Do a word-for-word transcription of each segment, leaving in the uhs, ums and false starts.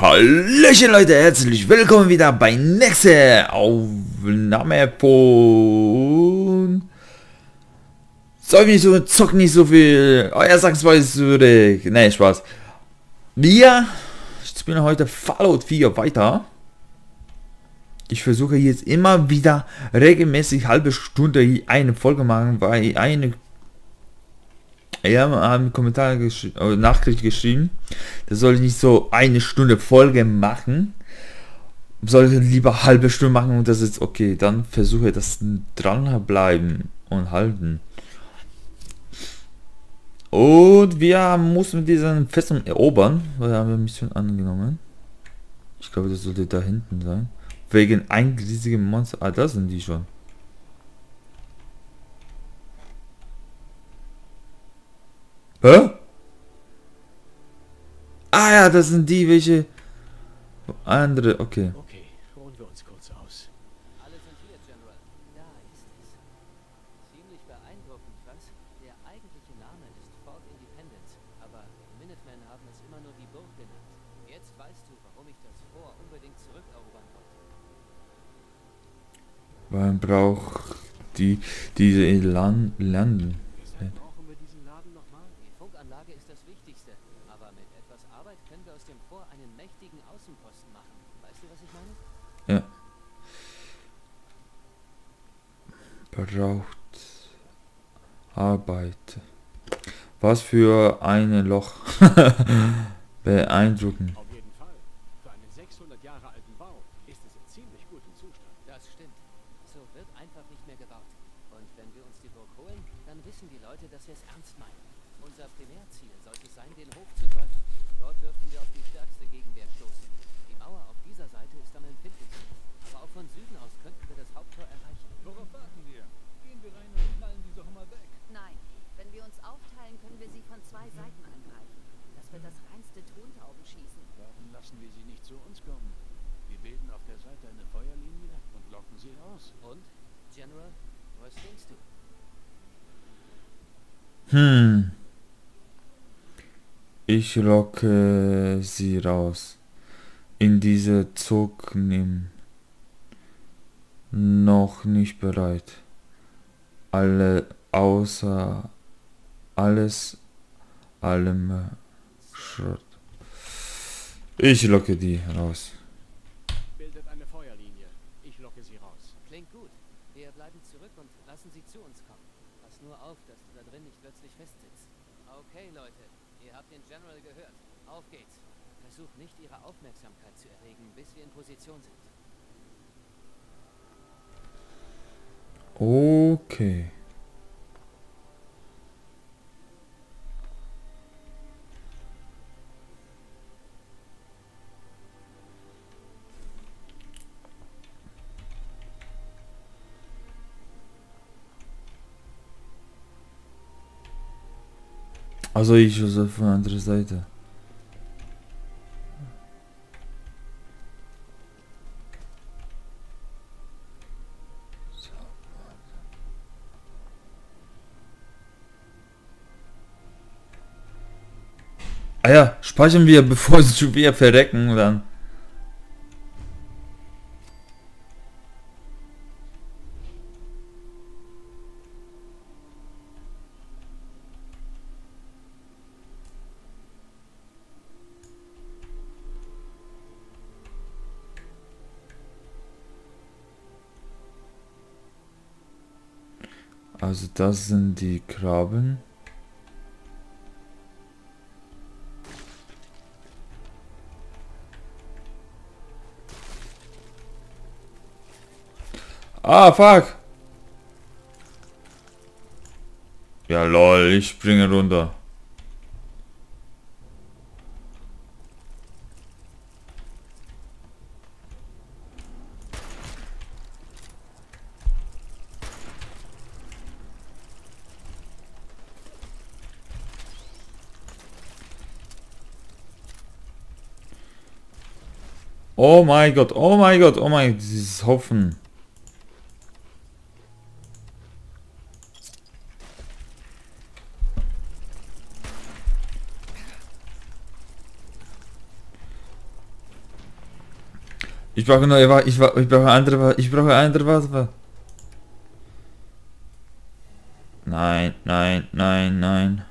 Hallöchen Leute, herzlich willkommen wieder bei nächster Aufnahme von Soll nicht so, zock nicht so viel, euer Sachsweise zurück. Ne, Spaß. Wir spielen heute Fallout vier weiter. Ich versuche jetzt immer wieder regelmäßig halbe Stunde eine Folge machen, weil eine Ja, haben einen Kommentar geschrieben, äh, Nachricht geschrieben, das soll ich nicht so eine Stunde Folge machen, sollte lieber halbe Stunde machen und das ist okay, dann versuche das dranbleiben und halten. Und wir mussten diesen Festung erobern, weil wir haben Mission angenommen. Ich glaube, das sollte da hinten sein. Wegen ein riesigen Monster. Ah, da sind die schon. Hä? Ah ja, das sind die, welche andere, okay. Okay, ruhen wir uns kurz aus. Alle sind hier, General. Da ist es. Ziemlich beeindruckend, was? Der eigentliche Name ist Fort Independence, aber die Minutemen haben es immer nur die Burg genannt. Jetzt weißt du, warum ich das Fort unbedingt zurückerobern wollte. Man braucht die diese Lan landen. Brauchen wir diesen Laden nochmal? Die Funkanlage ist das Wichtigste, aber mit etwas Arbeit können wir aus dem Fort einen mächtigen Außenposten machen. Weißt du, was ich meine? Ja. Braucht Arbeit. Was für ein Loch. Beeindruckend. Auf jeden Fall. Für einen sechshundert Jahre alten Bau ist es in ziemlich gutem Zustand. Das stimmt. So wird einfach nicht mehr gebaut. Und wenn wir uns die Burg holen, dann wissen die Leute, dass wir es ernst meinen. Unser Primärziel sollte sein, den Hof zu säubern. Dort dürften wir auf die stärkste Gegenwehr stoßen. Die Mauer auf dieser Seite ist am empfindlichsten. Aber auch von Süden aus könnten wir das Haupttor erreichen. Worauf warten wir? Gehen wir rein und knallen diese Hummer weg. Nein, wenn wir uns aufteilen, können wir sie von zwei Seiten angreifen. Das wird das reinste Tontaubenschießen. Warum lassen wir sie nicht zu uns kommen? Wir bilden auf der Seite eine Feuerlinie und locken sie aus. Und, General, was denkst du? Hm. Ich locke sie raus. In diese Zug nehmen. Noch nicht bereit. Alle außer alles allem äh, Schrott. Ich locke die raus. Bildet eine Feuerlinie. Ich locke sie raus. Klingt gut. Wir bleiben zurück und lassen sie zu uns kommen. Pass nur auf, dass du da drin nicht plötzlich festsitzt. Okay, Leute. Ihr habt den General gehört. Auf geht's. Versucht nicht, ihre Aufmerksamkeit zu erregen, bis wir in Position sind. Okay. Also ich also von der anderen Seite. Ah ja, speichern wir, bevor sie schon wieder verrecken, dann. Also das sind die Krabben. Ah, fuck. Ja, lol, ich springe runter. Oh mein Gott, oh mein Gott, oh mein Gott, dieses Hopfen. Ich brauche neue Waffe. Ich, ich brauche andere Waffe. Ich brauche andere Waffe. Nein, nein, nein, nein.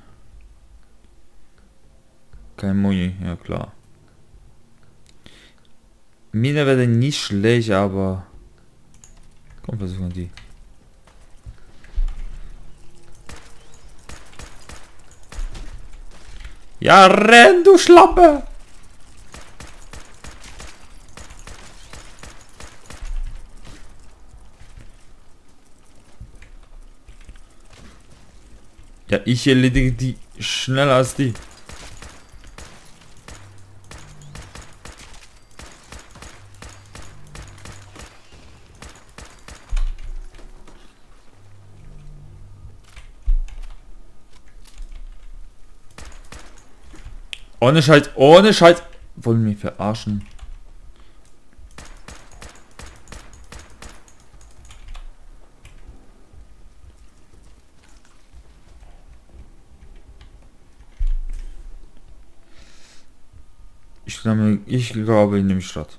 Kein Muni, ja klar. Mine wäre nicht schlecht, aber... Komm, versuchen die. Ja, renn, du Schlampe! Ja, ich erledige die schneller als die. Ohne Scheiß, ohne Scheiß. Wollen mich verarschen. Ich glaube, ich glaube in dem Stadt.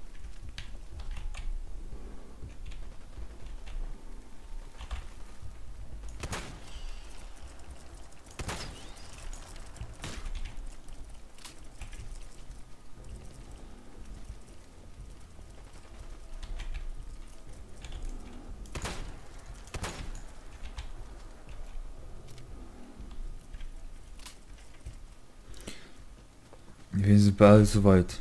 Wir sind bald soweit.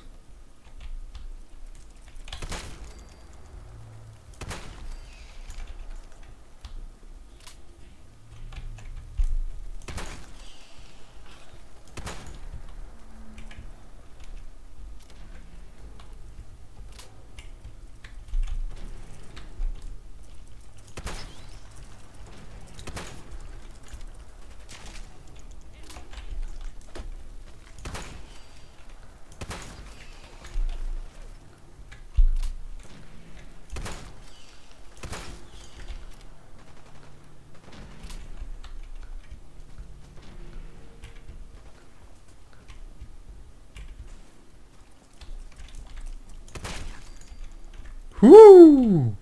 Huh.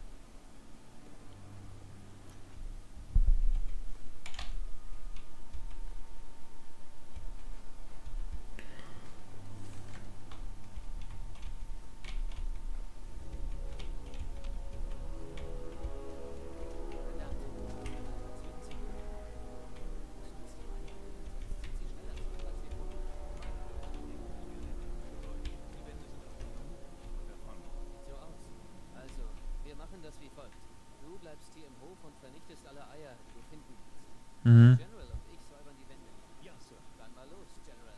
das wie folgt. Du bleibst hier im Hof und vernichtest alle Eier, die du finden kannst. Mhm. General und ich säubern die Wände. Ja, Sir. Dann mal los, General.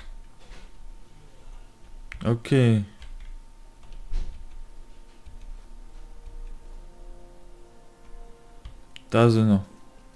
Okay. Da sind noch.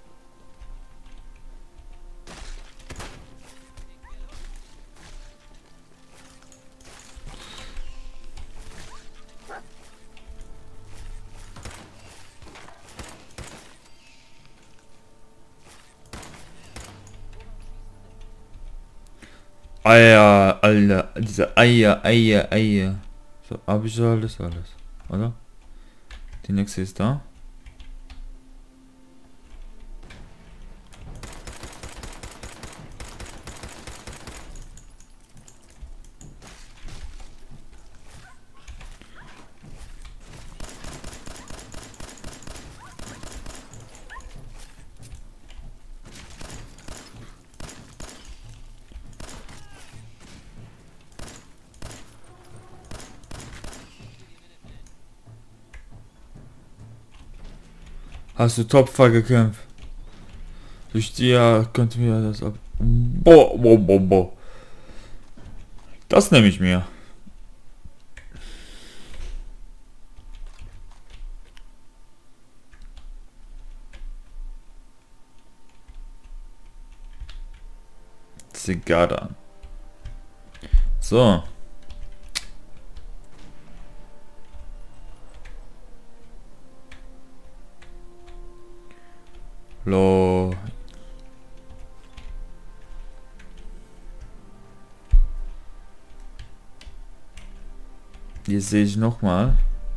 Eier, Alter, diese Eier, Eier, Eier. So, hab ich so alles, alles, oder? Die nächste ist da. Hast du Topfer gekämpft? Durch die ja könnte mir das ab. Boah, boah, boah, boah. Das nehme ich mir. Zigarre. So. Lo. Hier sehe ich noch mal.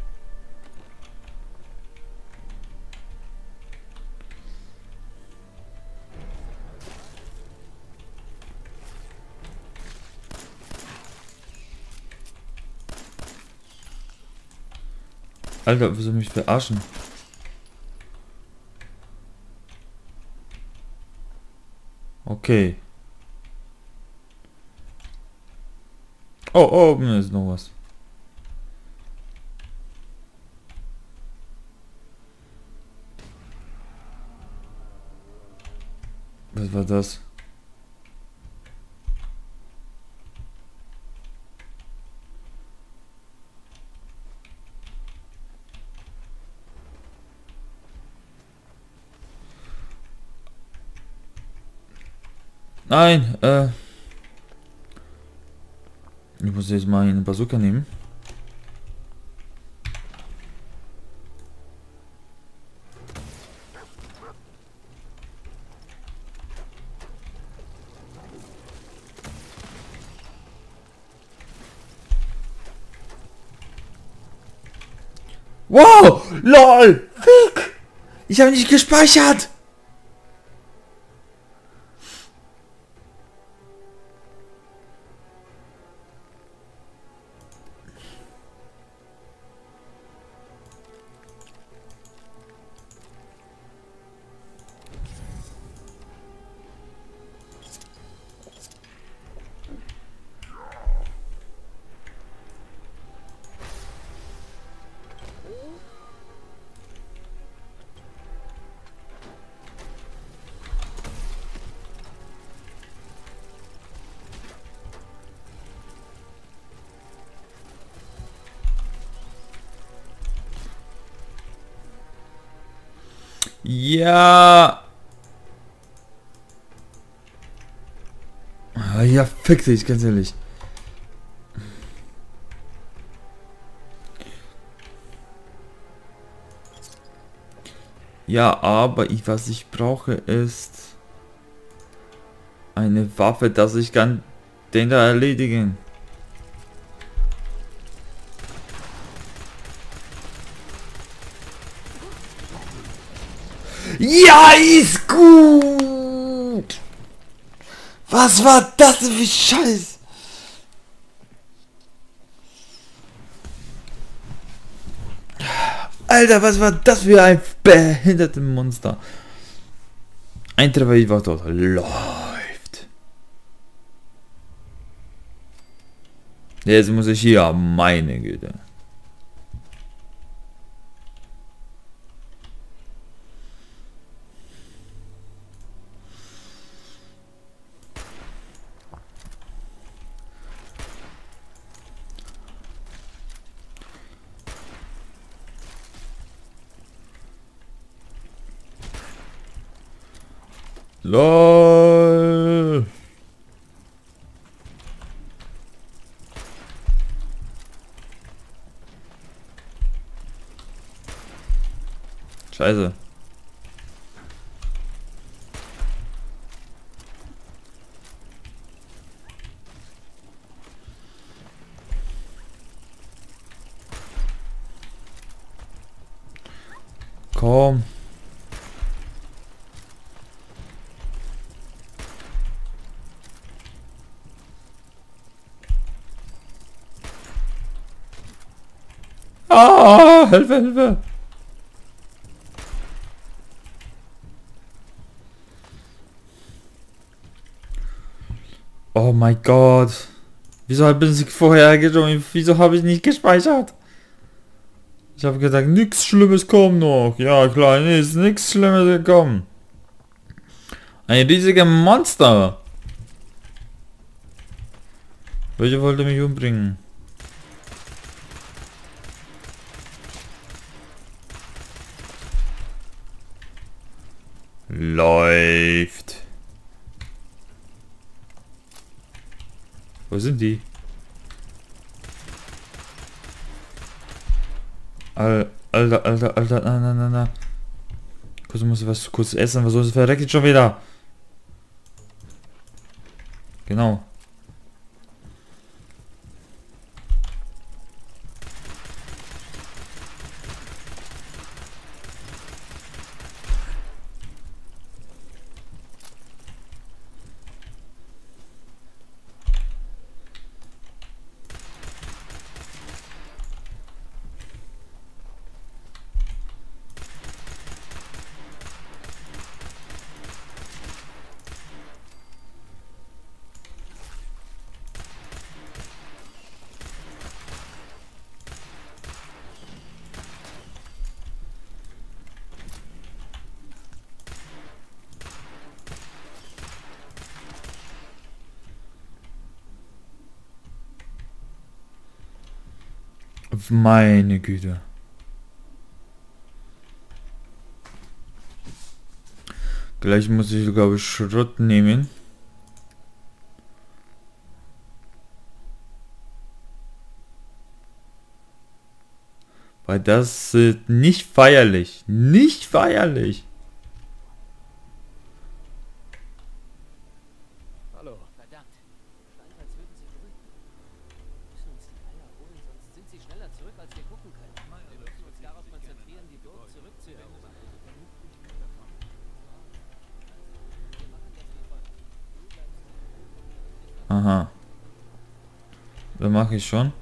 Alter, wieso mich verarschen? Okay. Oh, oh, oben ist noch was. Was war das? Nein, äh... ich muss jetzt mal eine Bazooka nehmen. Wow! LOL! Fick! Ich habe nicht gespeichert! Ja. Ah, ja, fick dich, ganz ehrlich. Ja, aber ich, was ich brauche, ist eine Waffe, dass ich kann den da erledigen. Ja, ist gut. Was war das denn für Scheiß? Alter, was war das für ein behindertes Monster? Ein Treffer, ich war tot. Läuft. Jetzt muss ich hier, meine Güte. LOL. Scheiße. Komm. Ah, Hilfe, Hilfe. Oh mein Gott. Wieso bin ich vorher geschoben? Wieso habe ich nicht gespeichert? Ich habe gedacht, nichts Schlimmes kommt noch. Ja klar, nee, ist nichts Schlimmes gekommen. Ein riesiger Monster. Welcher wollte mich umbringen? Läuft. Wo sind die? Alter, Alter, Alter, Alter, na, na, na, na. Kurz muss ich was kurz essen, was soll es verreckt schon wieder? Genau. Meine Güte. Gleich muss ich, glaube ich, Schrott nehmen. Weil das ist nicht feierlich. Nicht feierlich. Hallo. Verdammt. Scheint, als würden sie brüten. Wir müssen uns die Eier holen, sonst sind sie schneller zurück, als wir gucken können. Wir müssen uns darauf konzentrieren, die Burg zurückzuerobern. Wir machen das wie folgt. Du bleibst Aha. Das mache ich schon.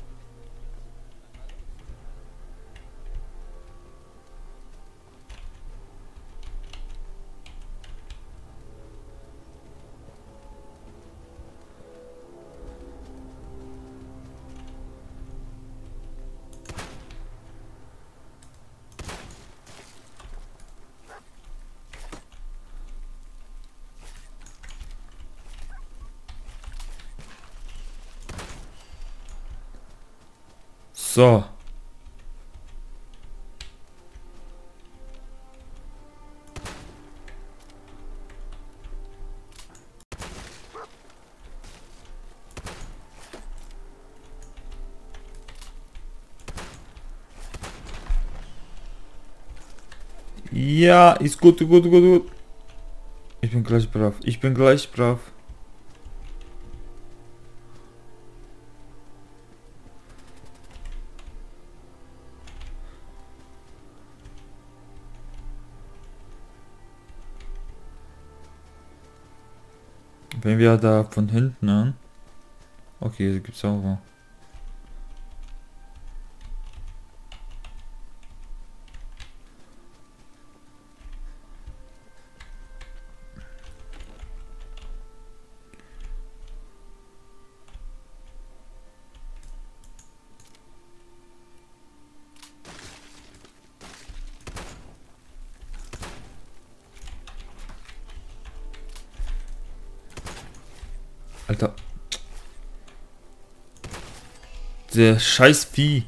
So. Ja, ist gut, gut, gut, gut. Ich bin gleich brav. Ich bin gleich brav. Wenn wir da von hinten an. Okay, das gibt's auch mal. Alter. Der scheiß Vieh.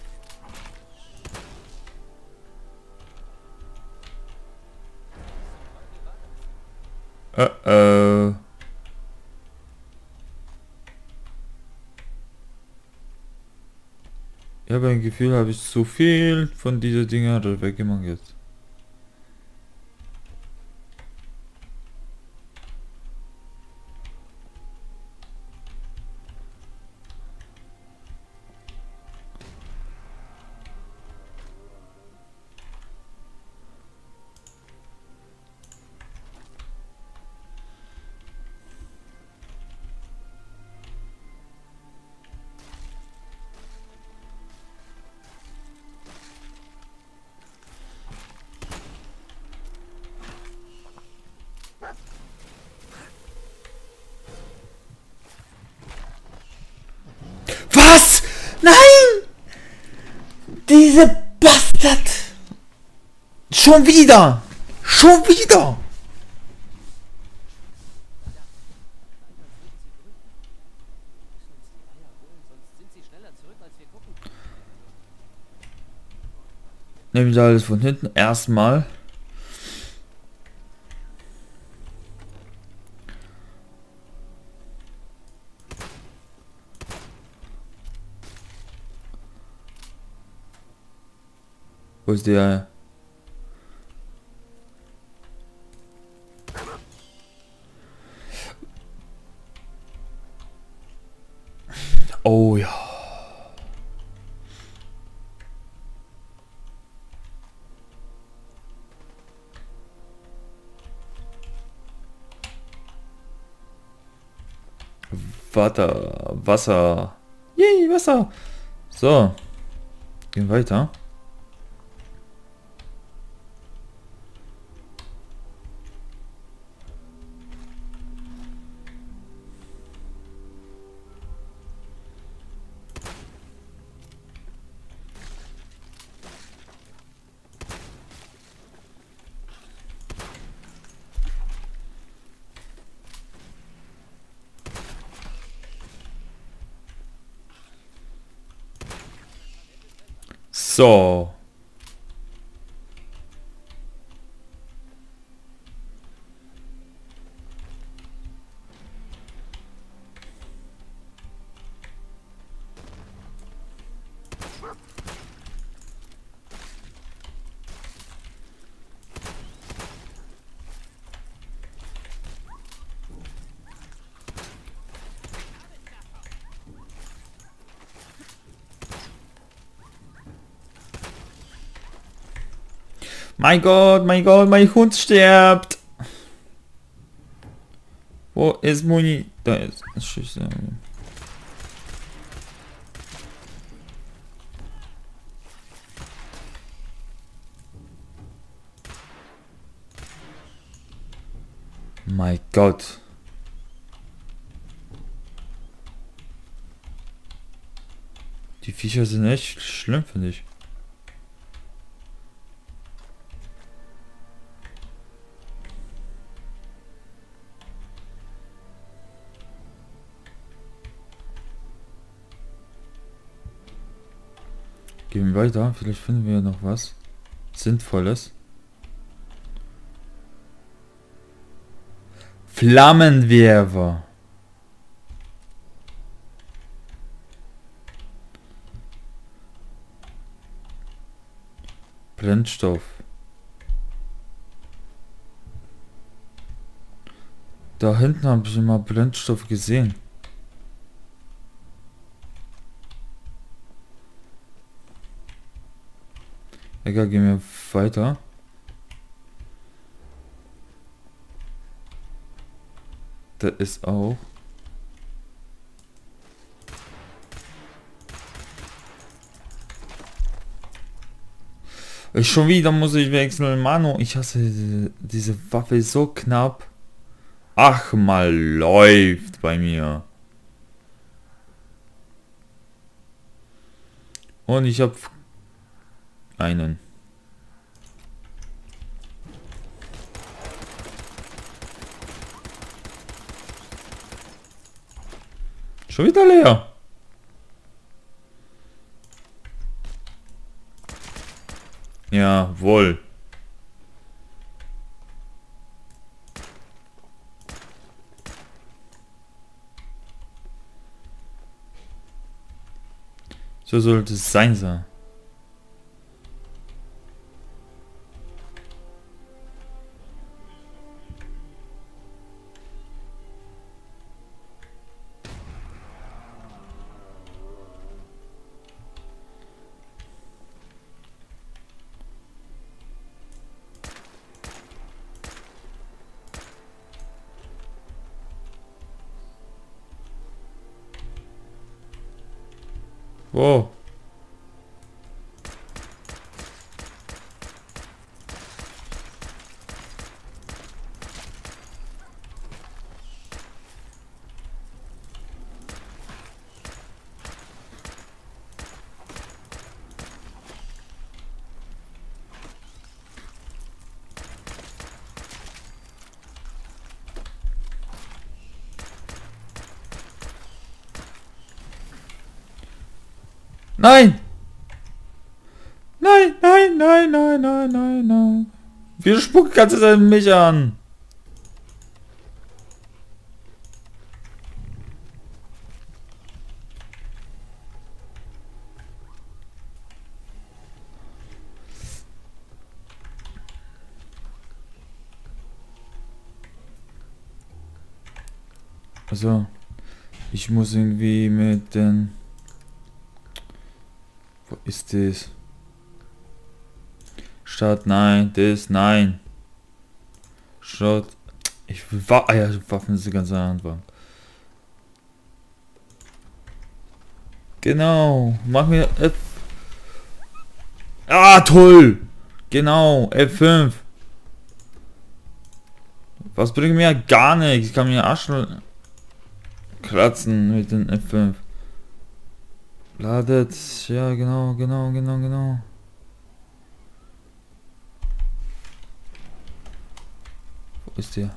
Äh, äh. Ich habe ein Gefühl, habe ich zu viel von diesen Dinger weggemacht jetzt. Was? Nein! Diese Bastard! Schon wieder! Schon wieder! Nehmen Sie alles von hinten erstmal. Wo ist der? Oh ja. Wasser, Wasser. Yay, Wasser. So. Gehen weiter. So. Mein Gott, mein Gott, mein Hund stirbt. Wo ist Muni? Da ist Schüsse. Mein Gott. Die Viecher sind echt schlimm, finde ich. Gehen wir weiter, vielleicht finden wir noch was Sinnvolles. Flammenwerfer. Brennstoff. Da hinten habe ich immer Brennstoff gesehen. Egal, gehen wir weiter. Da ist auch. Ich schon wieder muss ich wechseln. Mano, ich hasse diese, diese Waffe so knapp. Ach mal, läuft bei mir. Und ich habe einen. Schon wieder leer. Jawohl. So sollte es sein, sein. Wow. Nein! Nein, nein, nein, nein, nein, nein, nein. Wie spuckt ganze Zeit mich an? Also, ich muss irgendwie mit den... Wo ist das? Start, nein, das, nein. Start. Ich will Wa ah, ja, Waffen ist die ganze Handwand. Genau, mach mir F. Ah, toll! Genau, F fünf. Was bringt mir gar nichts? Ich kann mir Arsch kratzen mit den F fünf. Ladet, ja genau, genau, genau, genau. Wo ist der?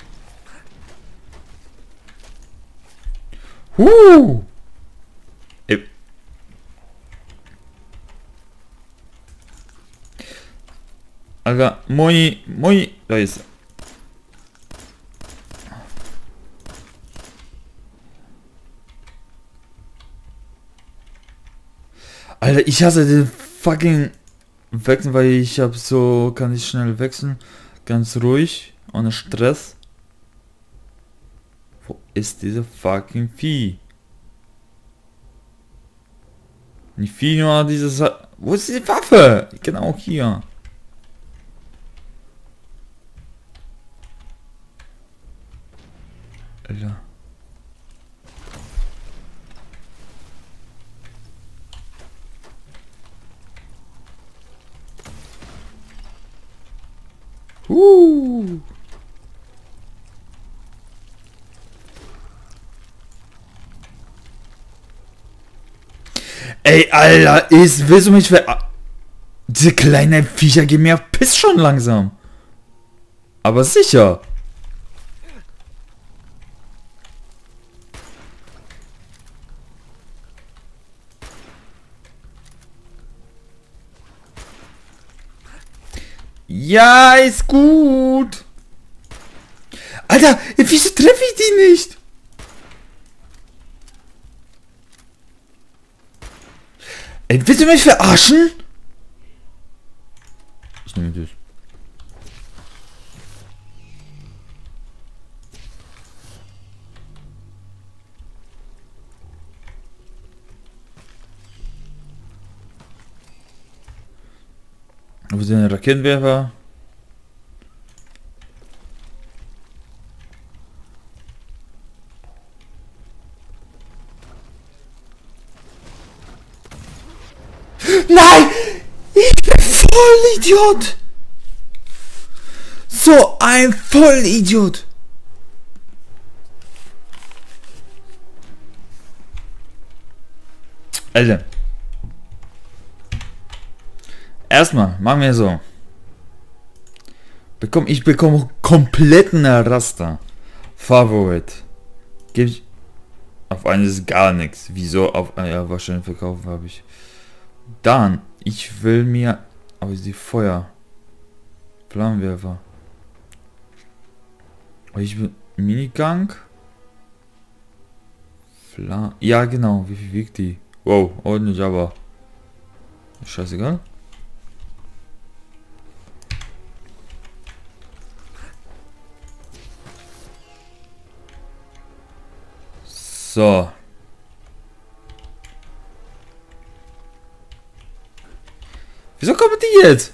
Huh! Ey, Alter, Moni, Moni, da ist er. Alter, ich hasse den fucking Wechseln, weil ich habe so, kann ich schnell wechseln, ganz ruhig, ohne Stress. Wo ist diese fucking Vieh? Nicht Vieh, nur dieses... Wo ist die Waffe? Genau hier. Alter. Uh. Ey, Alter, ist, willst du mich ver... Diese kleinen Viecher gehen mir auf Piss schon langsam. Aber sicher. Ja, ist gut. Alter, wieso treffe ich die nicht? Ey, willst du mich verarschen? Ich nehme das. Wo sind die Raketenwerfer? Nein! Ich bin Vollidiot! So ein Vollidiot! Alter. Erstmal, machen wir so. Bekomm, ich bekomme kompletten Raster. Favorit. Gebe ich. Auf eines gar nichts. Wieso? Auf ja, wahrscheinlich verkaufen habe ich. Dann, ich will mir. Aber die Feuer. Flammenwerfer. Ich will. Minigang. Flam. Ja, genau. Wie viel wiegt die? Wow, ordentlich, aber. Scheißegal. So. Wieso kommen die jetzt?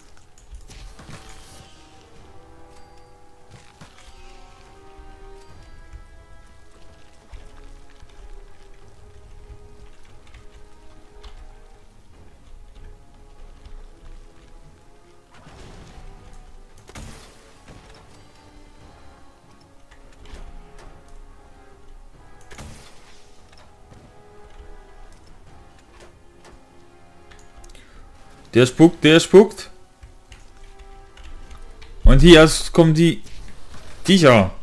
Der spuckt, der spuckt. Und hier kommen die Viecher.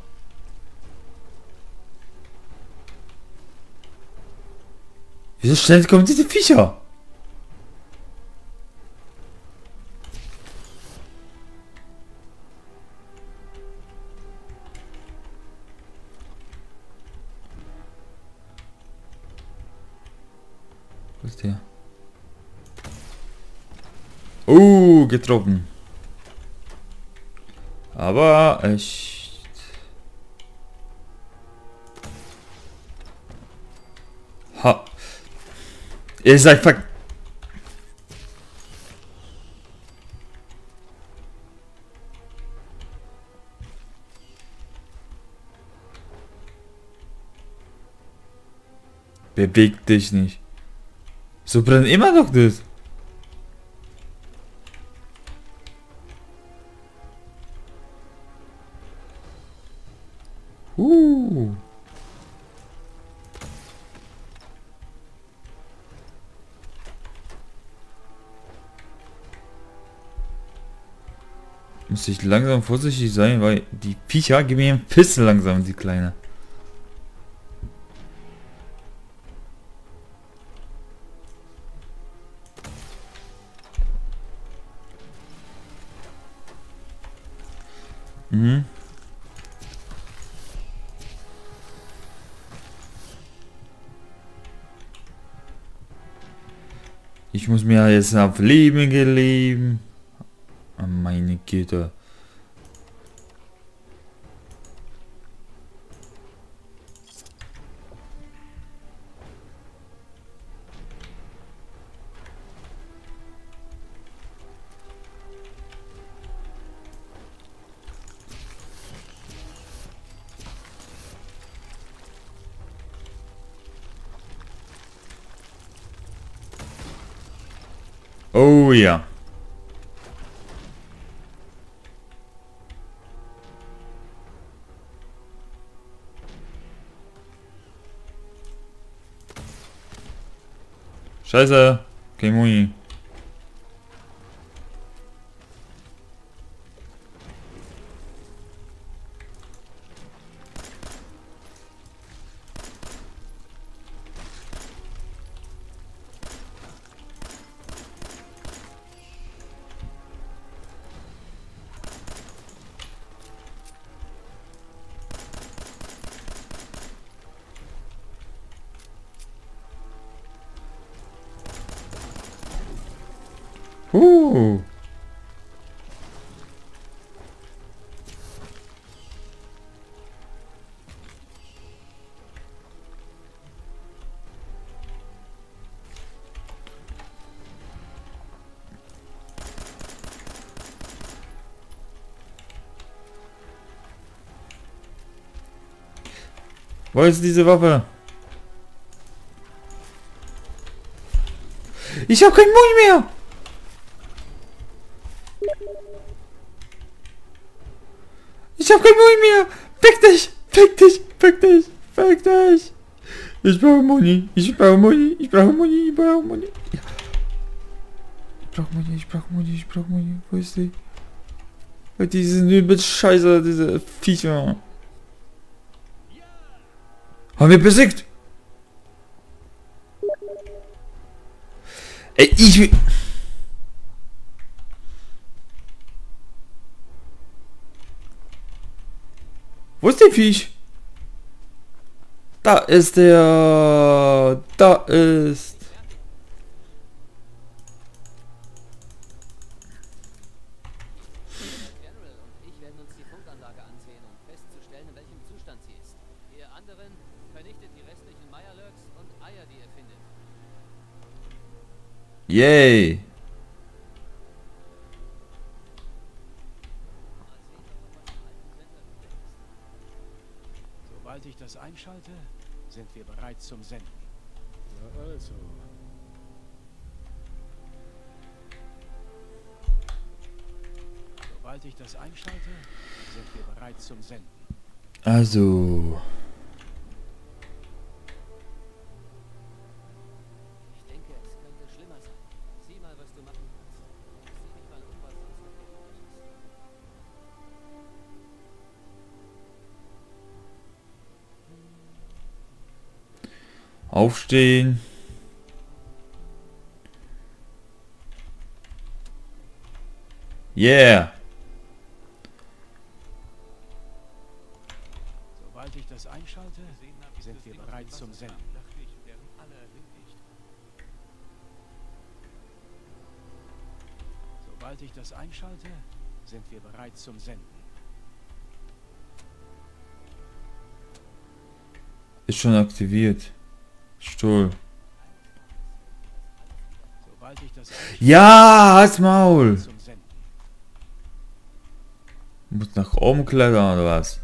Wieso schnell kommen diese Viecher? Wo ist der? Oh, getroffen. Aber echt. Ha. Ihr seid fuck. Beweg dich nicht. So brennt immer noch das. Uh. Muss ich langsam vorsichtig sein, weil die Viecher geben mir einen Piss langsam, die Kleine. Mhm. Ich muss mir jetzt auf Leben geleben. Oh, meine Güte. Oh ja. Scheiße. Kein Muni. Uh. Wo ist diese Waffe? Ich habe kein Muni mehr. Ich hab kein Muni mehr! Fick dich! Fick dich! Fick dich! Fick dich! Ich brauche Muni! Ich brauche Muni! Ich brauche Muni! Ich brauche Muni! Ja. Ich brauche Muni! Ich brauche Muni! Ich brauche Muni! Wo ist die? Die sind übel scheiße, diese Viecher. Haben wir besiegt! Ey, ich will... Wo ist der Viech? Da ist der... Da ist... General und ich werden uns die Funkanlage ansehen, um festzustellen, in welchem Zustand sie ist. Ihr anderen vernichtet die restlichen Mirelurks und Eier, die ihr findet. Yay! Sobald ich das einschalte, sind wir bereit zum Senden. Na also. Sobald ich das einschalte, sind wir bereit zum Senden. Also... Ich denke, es könnte schlimmer sein. Sieh mal, was du machen kannst. Sieh dich mal um, was sonst noch hier übrig ist. Aufstehen. Yeah. Sobald ich das einschalte, sind wir bereit zum Senden. Sobald ich das einschalte, sind wir bereit zum Senden. Ist schon aktiviert. Stuhl. Sobald ich das einschalte, Ja, halt's Maul. zum Senden. Muss nach oben klettern oder was?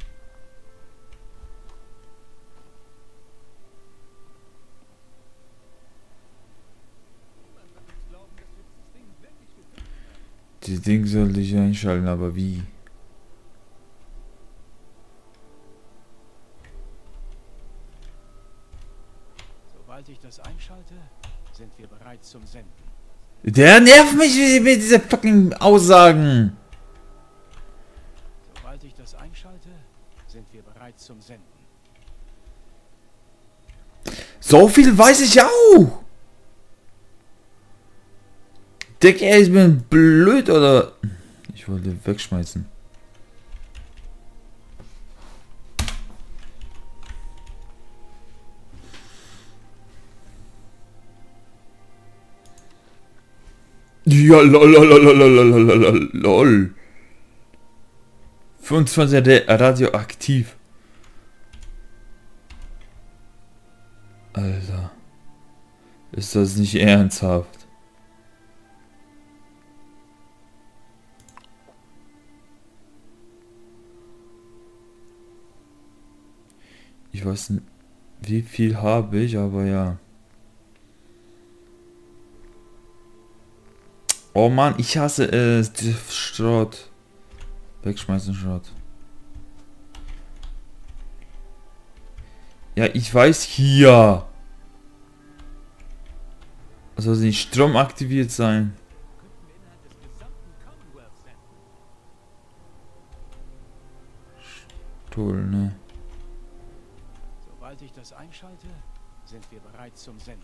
Die Ding sollte ich einschalten, aber wie? Sobald ich das einschalte, sind wir bereit zum Senden. Der nervt mich mit dieser fucking Aussagen. Sobald ich das einschalte, sind wir bereit zum Senden. So viel weiß ich auch. Dick, ey, ich bin blöd oder... Ich wollte wegschmeißen. Ja, lol, lol, lol, lol, lol, lol, lol. fünfundzwanzig radioaktiv. Alter. Ist das nicht ernsthaft? Ich weiß nicht, wie viel habe ich, aber ja. Oh Mann, ich hasse es. Die Schrott. Wegschmeißen Schrott. Ja, ich weiß hier. Soll sie nicht Strom aktiviert sein? Toll, ne? Sobald ich das einschalte, sind wir bereit zum Senden.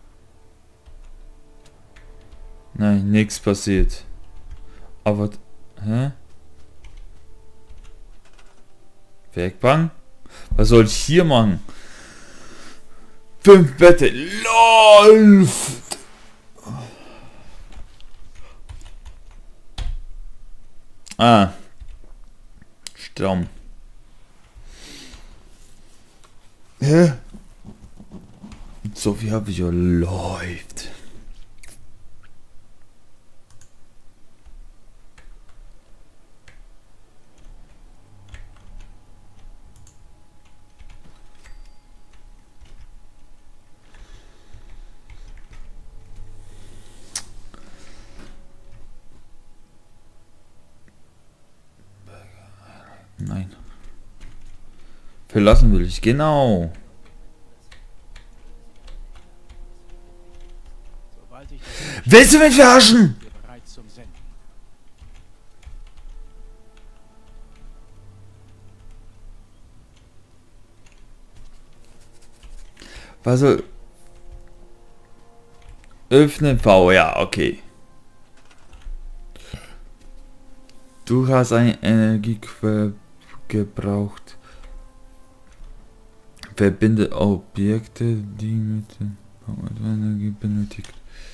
Nein, nichts passiert. Aber, hä? Werkbank? Was soll ich hier machen? Fünf Bette. Läuft! Ah. Strom. Hä? So viel habe ich ja. Läuft. Nein. Verlassen will ich, genau. Sobald ich Willst du mich verarschen? wir bereit zum Senden. Also öffnen V, ja, okay. Du hast eine Energiequelle gebraucht. Verbinde Objekte, die mit der Energie benötigt.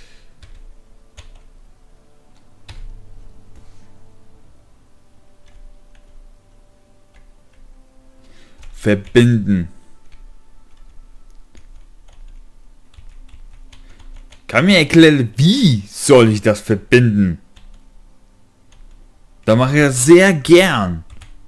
Verbinden. Kann mir erklären, wie soll ich das verbinden? Da mache ich das sehr gern.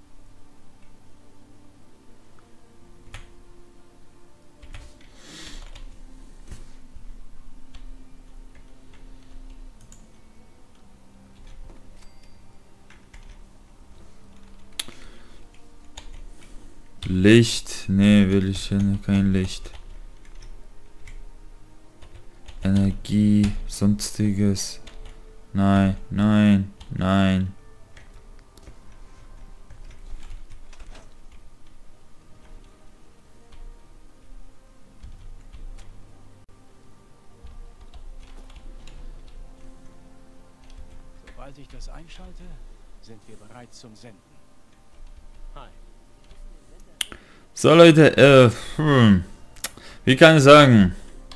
Licht, nee, will ich ja kein Licht. Energie, sonstiges. Nein, nein, nein. Sobald ich das einschalte, sind wir bereit zum Senden. Hi. So Leute, äh, hm, wie kann ich sagen?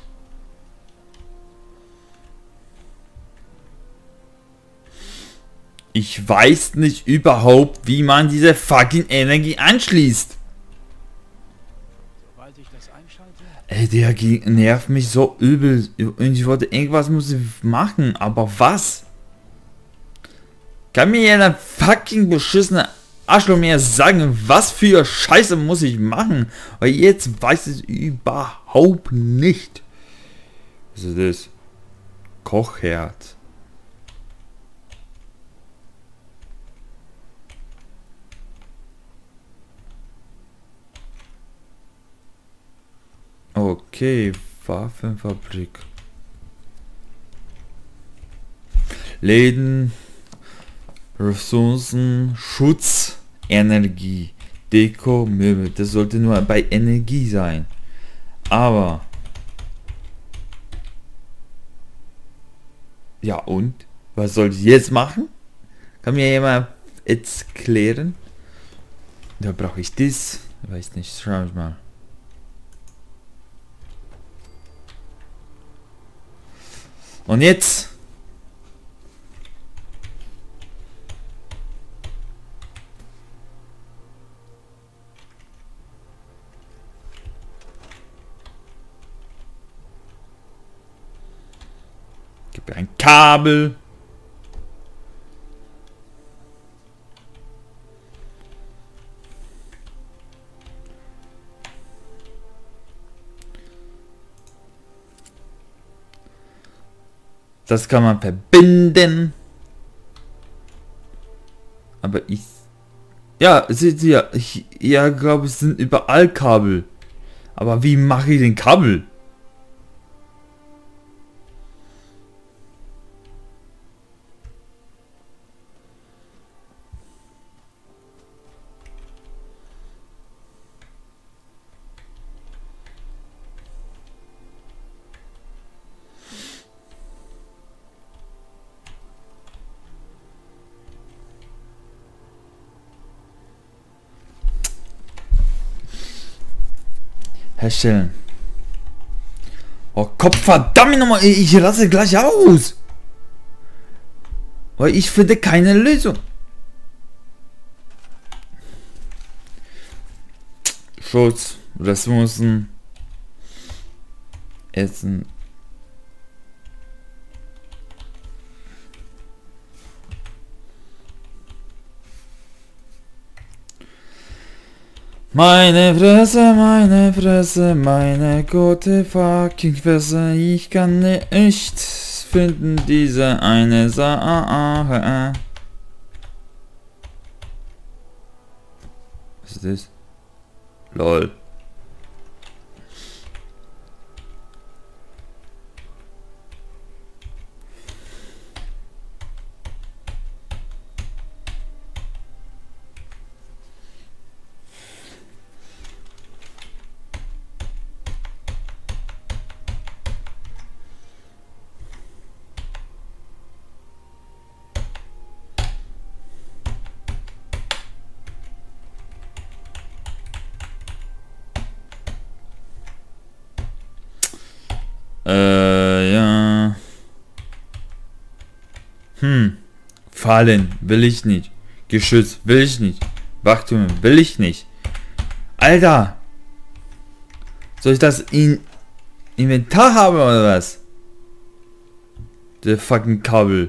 Ich weiß nicht überhaupt, wie man diese fucking Energie anschließt. Sobald ich das einschalte, Ey, der ge- nervt mich so übel. Und ich wollte irgendwas muss ich machen, aber was? Kann mir ja eine fucking beschissene Arschloch mehr sagen, was für Scheiße muss ich machen? Weil jetzt weiß ich überhaupt nicht. Was ist das? Kochherd. Okay, Waffenfabrik. Läden, Ressourcen, Schutz, Energie, Deko, Möbel. Das sollte nur bei Energie sein. Aber ja, und? Was soll ich jetzt machen? Kann mir jemand jetzt klären? Da brauche ich das. Weiß nicht, schau ich mal. Und jetzt Gib mir ein Kabel. Das kann man verbinden. Aber ich... Ja, seht ihr, ich ja, glaube, es sind überall Kabel. Aber wie mache ich den Kabel? Herstellen. Oh Kopf, verdammt nochmal, ich raste gleich aus. Weil ich finde keine Lösung. Schutz, Ressourcen, Essen. Meine Fresse, meine Fresse, meine gute fucking Fresse, ich kann nicht finden diese eine Sache. Was ist das? Lol. Äh, ja. Hm. Fallen will ich nicht. Geschütz will ich nicht. Wachturm will ich nicht. Alter. Soll ich das in Inventar haben oder was? Der fucking Kabel.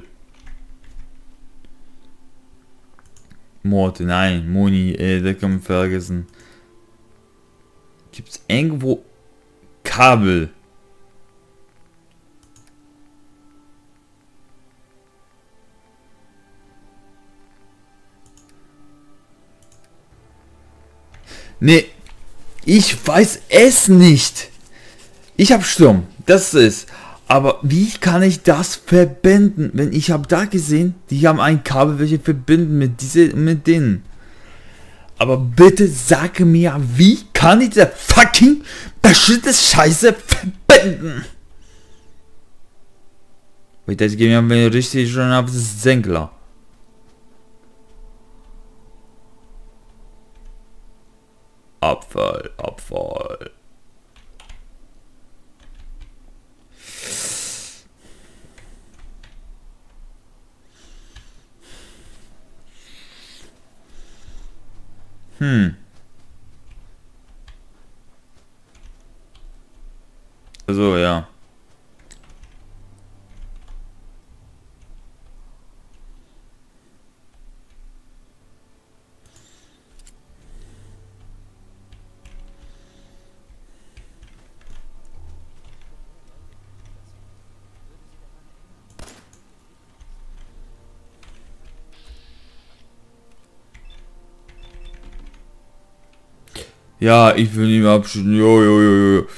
Mord, nein, Moni, äh, da kann man vergessen. Gibt's irgendwo Kabel? Nee, ich weiß es nicht. Ich habe Sturm, das ist. Aber wie kann ich das verbinden? Wenn ich habe da gesehen, die haben ein Kabel, welche verbinden mit diese mit denen. Aber bitte sage mir, wie kann ich diese fucking bestimmte Scheiße verbinden? Weil das gehen wir richtig schon auf das Senkler. Abfall, Abfall. Hm. Also, ja. Ja, ich will ihn abschütten. Jo, jo, jo, jo.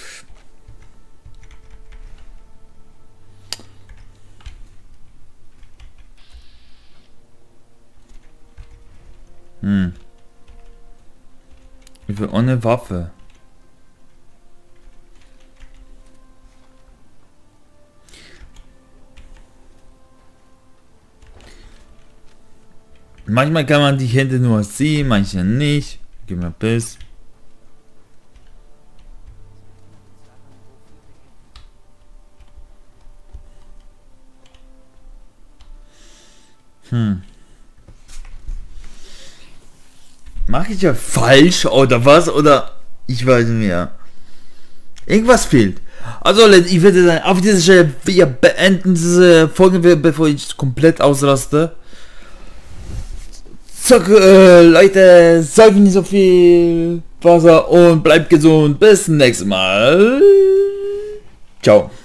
Hm. Ich will ohne Waffe. Manchmal kann man die Hände nur sehen, manche nicht. Gib mir Biss. Hm. Mache ich ja falsch oder was? Oder ich weiß nicht mehr. Irgendwas fehlt. Also Leute, ich würde sagen, auf dieser Stelle, wir beenden diese Folge, bevor ich komplett ausraste. So, äh, Leute, säufen nicht so viel Wasser und bleibt gesund. Bis zum nächsten Mal. Ciao.